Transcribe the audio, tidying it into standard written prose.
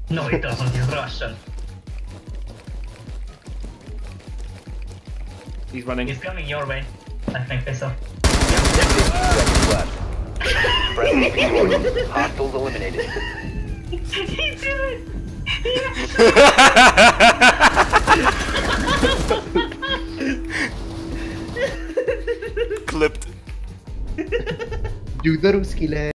No, he doesn't. He's Russian. He's running. He's coming your way. I think they saw. 15 seconds left. Friendly victorious. Hostiles eliminated. He did it! Clipped. Do the Ruski